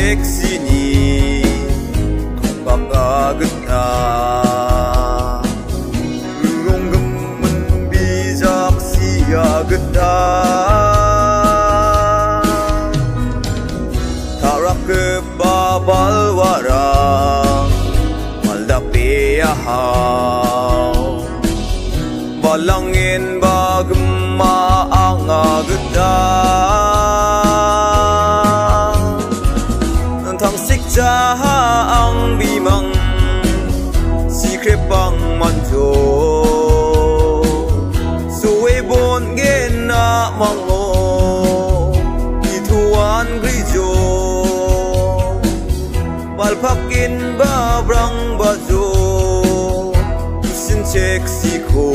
seksini Tumpang agenda Rurung gemen bijak siagenda Tarak kebabal warang Maldape ahau Balangin bagema ang agenda Jaha ang bimang secret pang manjo suwe bon gena mango ituan grijo balpakin babrang bajo sin seksiko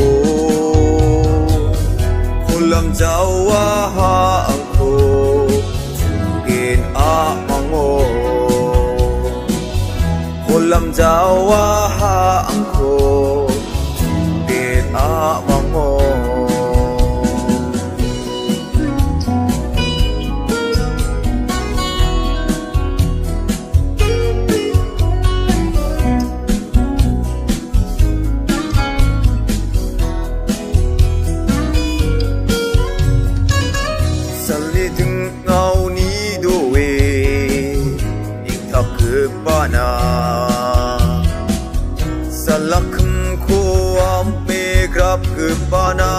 kolam jawa ha angko gen a mango Kolam Jawa ha angko Din a mango Salideng ngau ni doe Iktak kepana Salakam ko ampe grab kepana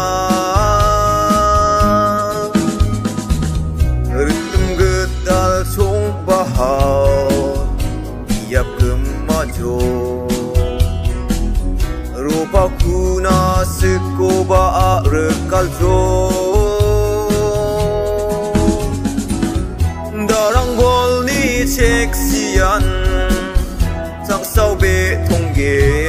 Ritem getal song bahau Tiap kemajo Rupa kuna sekoba rekaljo Darang bol ni seksian Sang sao be tongge